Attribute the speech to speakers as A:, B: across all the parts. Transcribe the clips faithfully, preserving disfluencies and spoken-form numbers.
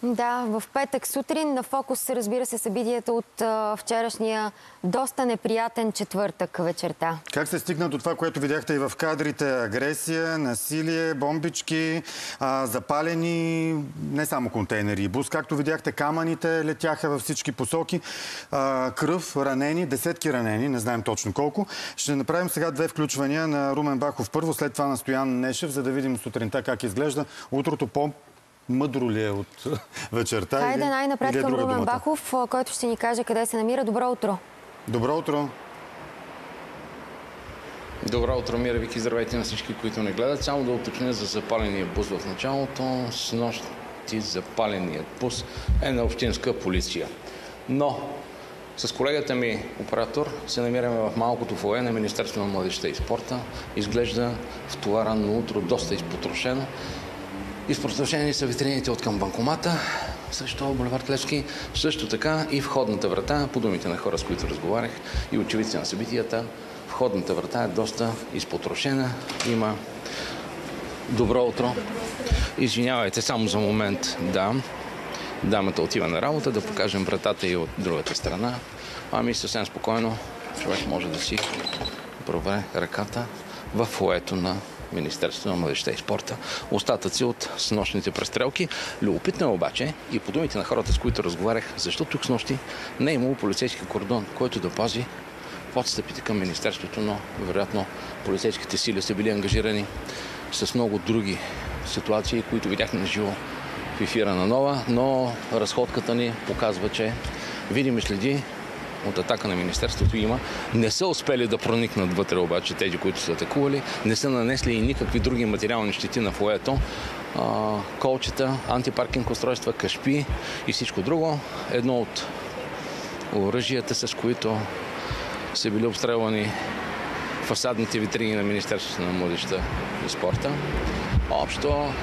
A: Да, в петък сутрин на фокус, разбира се, събитията от а, вчерашния доста неприятен четвъртък вечерта.
B: Как се стигна до това, което видяхте и в кадрите? Агресия, насилие, бомбички, а, запалени не само контейнери и бус. Както видяхте, камъните летяха във всички посоки. А, кръв, ранени, десетки ранени, не знаем точно колко. Ще направим сега две включвания на Румен Бахов първо, след това на Стоян Нешев, за да видим сутринта как изглежда. Утрото по мъдро ли е от вечерта?
A: Хайде най-напред към Румен
B: думата?
A: Бахов, който ще ни каже къде се намира. Добро утро!
B: Добро утро!
C: Добро утро, Мира, Вики, здравейте на всички, които не гледат. Само да уточня за запаления бус в началото. С нощи запаленият бус е на общинска полиция. Но с колегата ми, оператор, се намираме в малкото фоайе на Министерството на младежта и спорта. Изглежда в това ранно утро доста изпотрошено. Изпотрошени са витрините от към банкомата срещу булевард Левски. Също така и входната врата, по думите на хора, с които разговарях и очевидци на събитията, входната врата е доста изпотрошена. Има... Добро утро. Извинявайте, само за момент, да. Дамата отива на работа, да покажем вратата и от другата страна. Ами съвсем спокойно човек може да си пробере ръката в фоайето на Министерството на младежта и спорта. Остатъци от снощните престрелки. Любопитно е обаче и по думите на хората, с които разговарях, защо тук снощи не е имало полицейски кордон, който да пази подстъпите към Министерството, но вероятно полицейските сили са били ангажирани с много други ситуации, които видяхме на живо в ефира на Нова, но разходката ни показва, че видими следи от атака на Министерството има. Не са успели да проникнат вътре обаче тези, които са атакували. Не са нанесли и никакви други материални щети на фоайето. Колчета, антипаркинг устройства, кашпи и всичко друго. Едно от оръжията, с които са били обстрелвани фасадните витрини на Министерството на младежта и спорта. Общо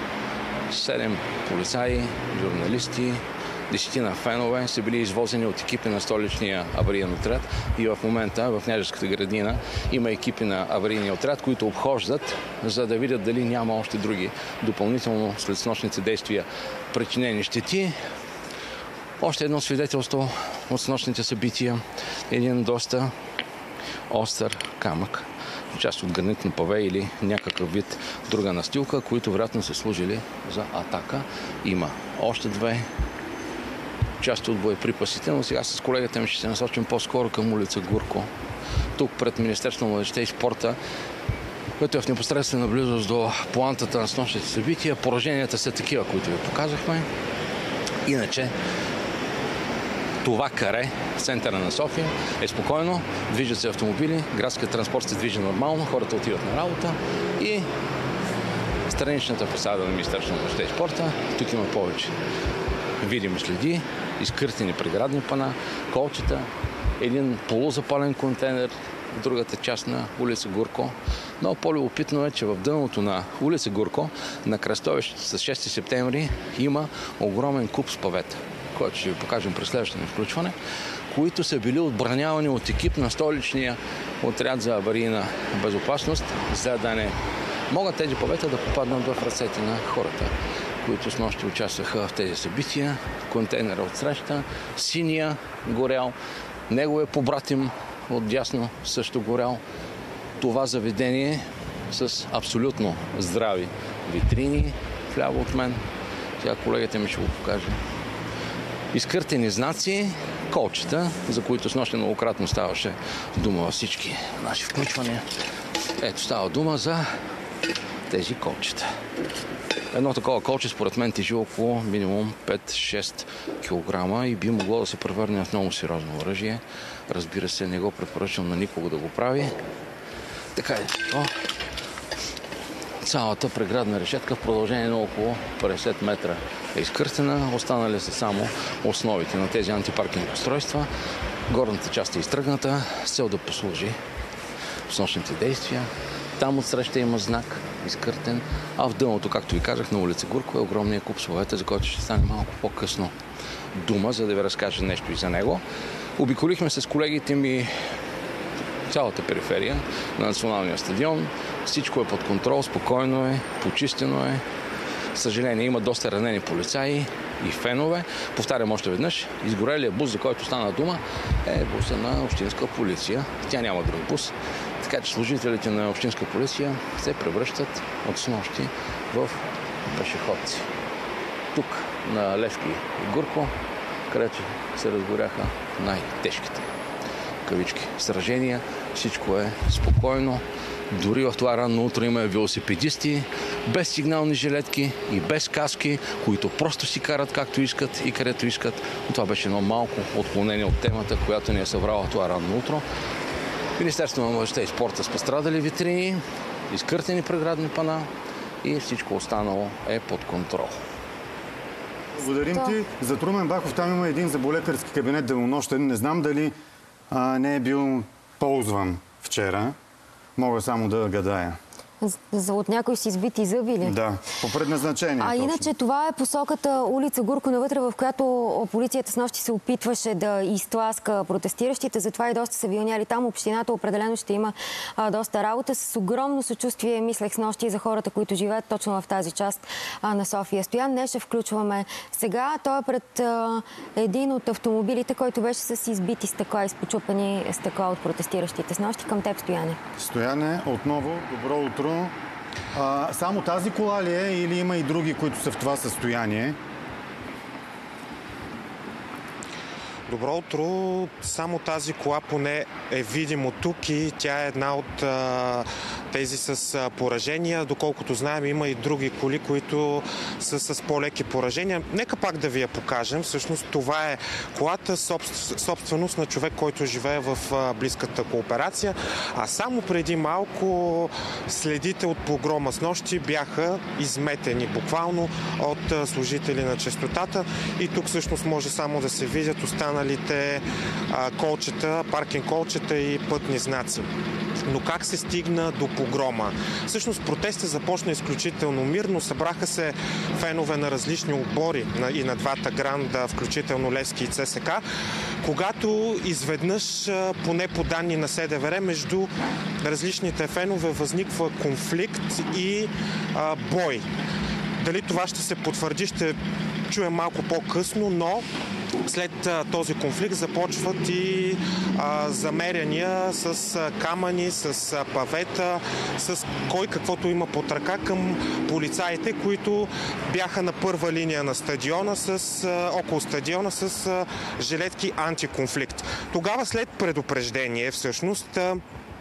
C: седем полицаи, журналисти, десетина фенове са били извозени от екипи на столичния авариен отряд и в момента в Княжеската градина има екипи на аварийния отряд, които обхождат, за да видят дали няма още други допълнително след снощните действия причинени щети. Още едно свидетелство от снощните събития. Един доста остър камък, част от гранитно паве или някакъв вид друга настилка, които вероятно са служили за атака. Има още две части от боеприпасите, но сега с колегата ми ще се насочим по-скоро към улица Гурко. Тук пред Министерството на младежта и спорта, което е в непосредствена близост до поантата на снощните събития. Пораженията са такива, които ви показахме. Иначе това каре, центъра на София, е спокойно, движат се автомобили, градският транспорт се движи нормално, хората отиват на работа и страничната фасада на Министерството на младежта и спорта, тук има повече видими следи, изкъртени преградни пана, колчета, един полузапален контейнер в другата част на улица Гурко. Но по-любопитно е, че в дъното на улица Гурко, на кръстовището с шести септември, има огромен куп с павета, който ще ви покажем през следващото включване, които са били отбранявани от екип на столичния отряд за аварийна безопасност, за да не могат тези павета да попаднат в ръцете на хората, които с нощи участваха в тези събития. Контейнера от среща, синия горял, неговия побратим отдясно също горял. Това заведение с абсолютно здрави витрини вляво от мен. Сега колегата ми ще го покаже. Изкъртени знаци, колчета, за които с нощи многократно ставаше дума във всички наши включвания. Ето става дума за тези колчета. Едно такова колче според мен тежи около минимум пет-шест килограма и би могло да се превърне в много сериозно оръжие. Разбира се, не го препоръчвам на никого да го прави. Така е. Цялата преградна решетка в продължение на около петдесет метра е изкъртена. Останали са само основите на тези антипаркинг устройства. Горната част е изтръгната с цел да послужи в снощните действия. Там отсреща има знак, изкъртен, а в дъното, както ви казах, на улица Гурко е огромния куп с павета, за който ще стане малко по-късно дума, за да ви разкажа нещо и за него. Обиколихме с колегите ми цялата периферия на националния стадион. Всичко е под контрол, спокойно е, почистено е. Съжаление, има доста ранени полицаи. и фенове. Повтарям още веднъж, изгорелия бус, за който стана дума, е буса на общинска полиция. Тя няма друг бус. Така че служителите на общинска полиция се превръщат от снощи в пешеходци. Тук на Левски и Гурко, където се разгоряха най-тежките кавички сражения. Всичко е спокойно. Дори в това ранно утро има велосипедисти без сигнални жилетки и без каски, които просто си карат както искат и където искат. Но това беше едно малко отклонение от темата, която ни е събрала това ранно утро. Министерството на младежта и спорта с пострадали витрини, изкъртени преградни пана и всичко останало е под контрол.
B: Благодарим ти. За Трумен Бахов там има един заболекарски кабинет денонощен. Не знам дали а, не е бил ползван вчера. Мога само да гадая.
A: За от някой си избити зъби ли?
B: Да, по предназначение.
A: А
B: точно.
A: Иначе това е посоката улица Гурко навътре, в която полицията с нощи се опитваше да изтласка протестиращите. Затова и доста са вилняли там. Общината определено ще има а, доста работа. С огромно съчувствие мислех с нощи за хората, които живеят точно в тази част а, на София. Стоян не ще включваме сега. Той е пред а, един от автомобилите, който беше с избити стъкла, изпочупани стъкла от протестиращите с нощи. Към теб, Стояне.
B: Стояне, отново, добро утро. А, само тази кола ли е или има и други, които са в това състояние?
D: Добро утро. Само тази кола поне е видимо тук и тя е една от а, тези с а, поражения. Доколкото знаем, има и други коли, които са с по-леки поражения. Нека пак да ви я покажем. Всъщност това е колата, собственост на човек, който живее в а, близката кооперация. А само преди малко следите от погрома с нощи бяха изметени буквално от а, служители на честотата. И тук всъщност може само да се видят останали а, колчета, паркинг колчета и пътни знаци. Но как се стигна до погрома? Всъщност протестът започна изключително мирно. Събраха се фенове на различни отбори и на двата гранда, включително Левски и ЦСК, когато изведнъж, поне по данни на СДВР, между различните фенове възниква конфликт и а, бой. Дали това ще се потвърди, ще чуем малко по-късно, но след а, този конфликт започват и а, замеряния с а, камъни, с а, павета, с кой каквото има под ръка към полицаите, които бяха на първа линия на стадиона, с, а, около стадиона с а, жилетки антиконфликт. Тогава след предупреждение всъщност а,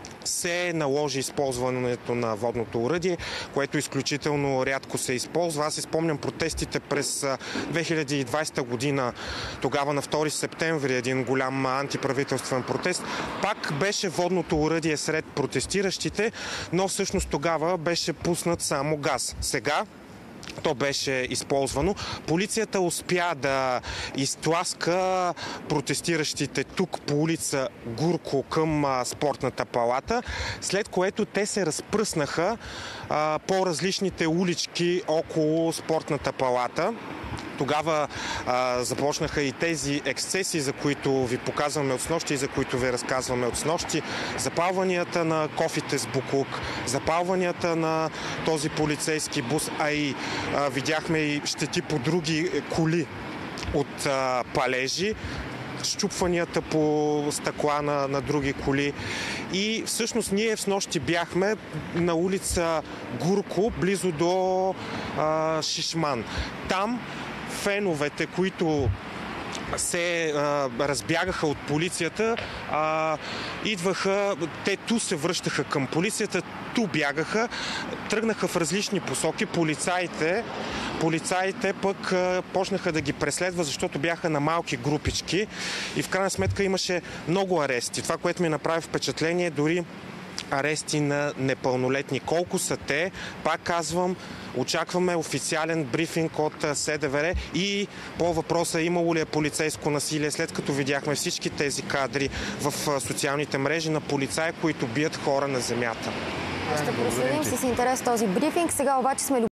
D: се наложи използването на водното оръдие, което изключително рядко се използва. Аз си спомням протестите през две хиляди и двадесета година, тогава на втори септември, един голям антиправителствен протест. Пак беше водното оръдие сред протестиращите, но всъщност тогава беше пуснат само газ. Сега то беше използвано. Полицията успя да изтласка протестиращите тук по улица Гурко към а, спортната палата, след което те се разпръснаха а, по различните улички около спортната палата. Тогава а, започнаха и тези ексцесии, за които ви показваме от снощи и за които ви разказваме от снощи. Запалванията на кофите с буклук, запалванията на този полицейски бус, а и а, видяхме и щети по други коли от а, палежи, счупванията по стъкла на, на други коли. И всъщност ние в снощи бяхме на улица Гурко, близо до а, Шишман. Там феновете, които се а, разбягаха от полицията, а, идваха, те ту се връщаха към полицията, ту бягаха, тръгнаха в различни посоки. Полицаите, полицаите пък а, почнаха да ги преследват, защото бяха на малки групички и в крайна сметка имаше много арести. Това, което ми направи впечатление, дори арести на непълнолетни. Колко са те? Пак казвам, очакваме официален брифинг от СДВР и по въпроса имало ли е полицейско насилие, след като видяхме всички тези кадри в социалните мрежи на полицаи, които бият хора на земята.
A: Ще проследим с интерес този брифинг. Сега обаче сме